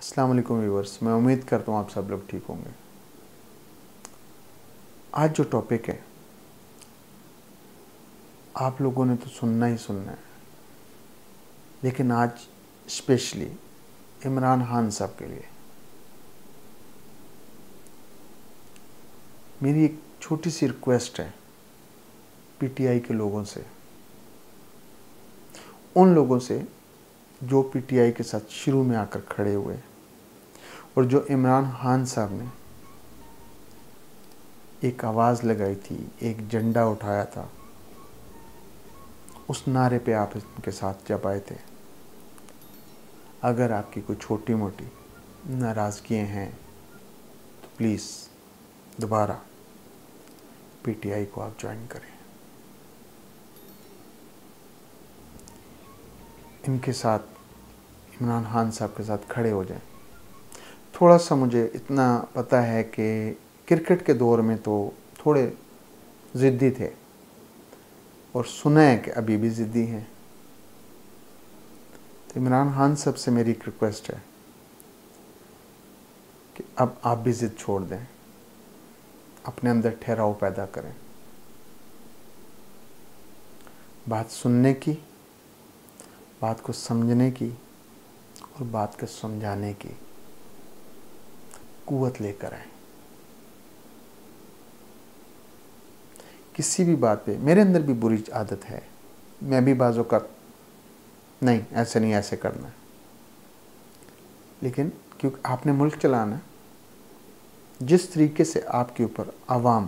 अस्सलाम वालेकुम व्यूअर्स, मैं उम्मीद करता हूँ आप सब लोग ठीक होंगे। आज जो टॉपिक है आप लोगों ने तो सुनना ही सुनना है, लेकिन आज स्पेशली इमरान खान साहब के लिए मेरी एक छोटी सी रिक्वेस्ट है पीटीआई के लोगों से, उन लोगों से जो पीटीआई के साथ शुरू में आकर खड़े हुए और जो इमरान खान साहब ने एक आवाज़ लगाई थी, एक झंडा उठाया था, उस नारे पे आप इनके साथ जब आए थे। अगर आपकी कोई छोटी मोटी नाराज़गियाँ हैं तो प्लीज़ दोबारा पीटीआई को आप ज्वाइन करें। इनके साथ, इमरान खान साहब के साथ खड़े हो जाएं। थोड़ा सा मुझे इतना पता है कि क्रिकेट के दौर में तो थोड़े ज़िद्दी थे और सुना है कि अभी भी ज़िद्दी हैं। तो इमरान खान साहब से मेरी एक रिक्वेस्ट है कि अब आप भी ज़िद छोड़ दें, अपने अंदर ठहराव पैदा करें, बात सुनने की, बात को समझने की और बात को समझाने की कुव्वत लेकर आए। किसी भी बात पे, मेरे अंदर भी बुरी आदत है, मैं भी बाज़ों का नहीं ऐसे नहीं ऐसे करना है, लेकिन क्योंकि आपने मुल्क चलाना, जिस तरीके से आपके ऊपर आवाम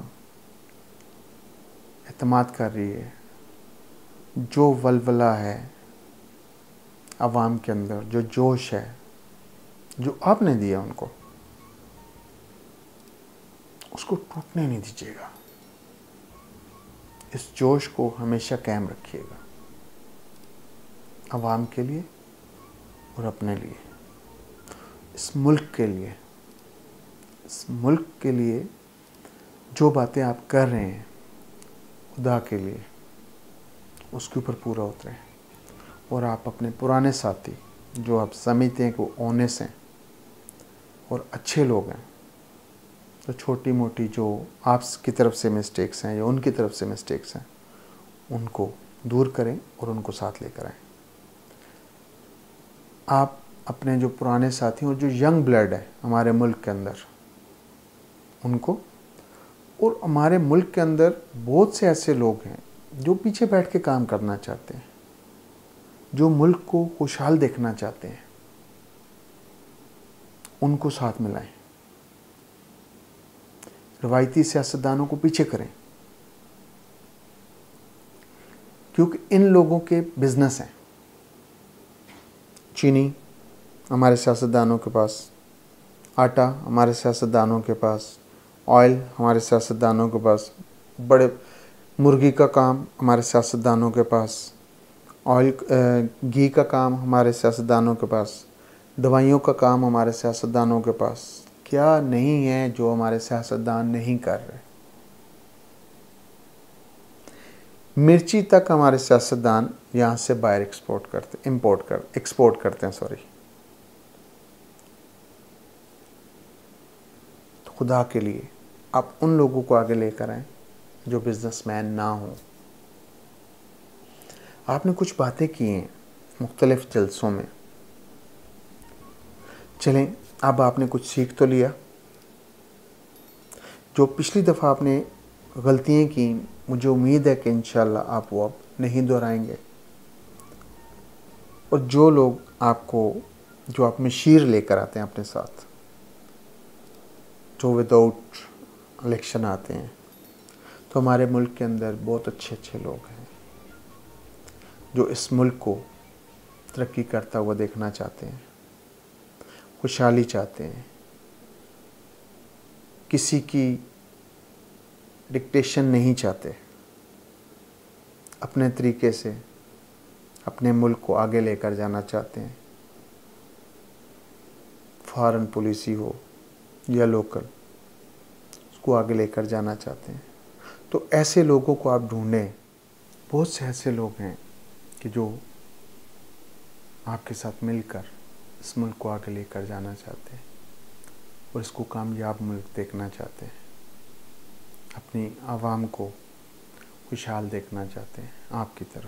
एतमाद कर रही है, जो वलवला है आवाम के अंदर, जो जोश है जो आपने दिया उनको, उसको टूटने नहीं दीजिएगा। इस जोश को हमेशा कायम रखिएगा, आवाम के लिए और अपने लिए, इस मुल्क के लिए। इस मुल्क के लिए जो बातें आप कर रहे हैं खुदा के लिए, उसके ऊपर पूरा उतरें। और आप अपने पुराने साथी जो आप समझते हैं कि वो ऑनेस्ट हैं और अच्छे लोग हैं, तो छोटी मोटी जो आपकी तरफ से मिस्टेक्स हैं या उनकी तरफ से मिस्टेक्स हैं, उनको दूर करें और उनको साथ लेकर आएं। आप अपने जो पुराने साथी और जो यंग ब्लड है हमारे मुल्क के अंदर, उनको, और हमारे मुल्क के अंदर बहुत से ऐसे लोग हैं जो पीछे बैठ के काम करना चाहते हैं, जो मुल्क को खुशहाल देखना चाहते हैं, उनको साथ मिलाएं। रवायती सियासतदानों को पीछे करें, क्योंकि इन लोगों के बिजनेस हैं। चीनी हमारे सियासतदानों के पास, आटा हमारे सियासतदानों के पास, ऑयल हमारे सियासतदानों के पास, बड़े मुर्गी का काम हमारे सियासतदानों के पास, ऑयल घी का काम हमारे सियासतदानों के पास, दवाइयों का काम हमारे सियासतदानों के पास। क्या नहीं है जो हमारे सियासतदान नहीं कर रहे। मिर्ची तक हमारे सियासतदान यहाँ से बाहर एक्सपोर्ट करते हैं सॉरी। तो खुदा के लिए आप उन लोगों को आगे लेकर आएं जो बिजनेसमैन ना हो। आपने कुछ बातें की हैं मुख्तलिफ जलसों में, चलें अब आपने कुछ सीख तो लिया। जो पिछली दफ़ा आपने गलतियाँ की, मुझे उम्मीद है कि इंशाल्लाह आप वो अब नहीं दोहराएंगे। और जो लोग आपको, जो आप में शीर लेकर आते हैं अपने साथ, जो विदाउट इलेक्शन आते हैं, तो हमारे मुल्क के अंदर बहुत अच्छे अच्छे लोग हैं जो इस मुल्क को तरक्की करता हुआ देखना चाहते हैं, खुशहाली चाहते हैं, किसी की डिक्टेशन नहीं चाहते, अपने तरीके से अपने मुल्क को आगे लेकर जाना चाहते हैं। फॉरेन पॉलिसी हो या लोकल, उसको आगे लेकर जाना चाहते हैं। तो ऐसे लोगों को आप ढूंढें। बहुत से ऐसे लोग हैं कि जो आपके साथ मिलकर इस मुल्क को आगे लेकर जाना चाहते हैं और इसको कामयाब मुल्क देखना चाहते हैं, अपनी आवाम को खुशहाल देखना चाहते हैं आपकी तरह।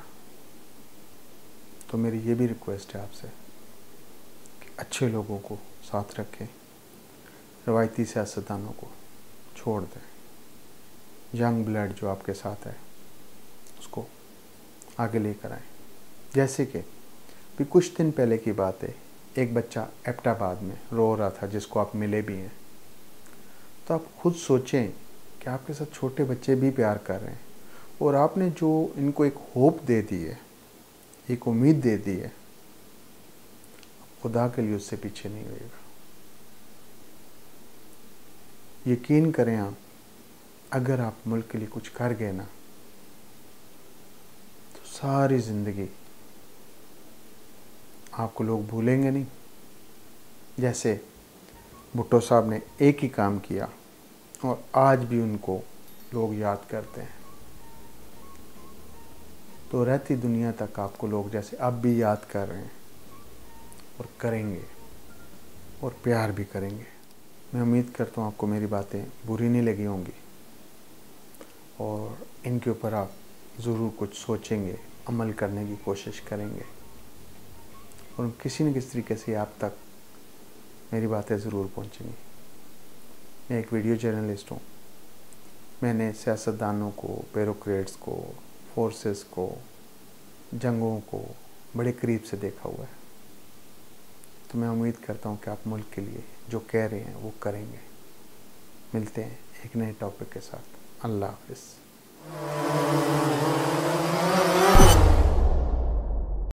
तो मेरी ये भी रिक्वेस्ट है आपसे कि अच्छे लोगों को साथ रखें, रवायती सियासतदानों को छोड़ दें, यंग ब्लड जो आपके साथ है उसको आगे लेकर आएं। जैसे कि भी कुछ दिन पहले की बात है, एक बच्चा एबटाबाद में रो रहा था जिसको आप मिले भी हैं। तो आप खुद सोचें कि आपके साथ छोटे बच्चे भी प्यार कर रहे हैं और आपने जो इनको एक होप दे दी है, एक उम्मीद दे दी है, खुदा के लिए उससे पीछे नहीं होएगा। यकीन करें आप, अगर आप मुल्क के लिए कुछ कर गए ना तो सारी ज़िंदगी आपको लोग भूलेंगे नहीं। जैसे भुट्टो साहब ने एक ही काम किया और आज भी उनको लोग याद करते हैं, तो रहती दुनिया तक आपको लोग जैसे अब भी याद कर रहे हैं और करेंगे और प्यार भी करेंगे। मैं उम्मीद करता हूँ आपको मेरी बातें बुरी नहीं लगी होंगी और इनके ऊपर आप ज़रूर कुछ सोचेंगे, अमल करने की कोशिश करेंगे और किसी न किसी तरीके से आप तक मेरी बातें ज़रूर पहुँचेंगी। मैं एक वीडियो जर्नलिस्ट हूँ। मैंने सियासतदानों को, ब्यूरोक्रेट्स को, फोर्सेस को, जंगों को बड़े करीब से देखा हुआ है। तो मैं उम्मीद करता हूँ कि आप मुल्क के लिए जो कह रहे हैं वो करेंगे। मिलते हैं एक नए टॉपिक के साथ। अल्लाह हाफ़िज़।